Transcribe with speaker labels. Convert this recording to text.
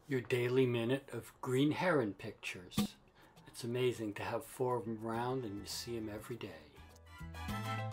Speaker 1: Your daily minute of green heron pictures. It's amazing to have 4 of them around and you see them every day.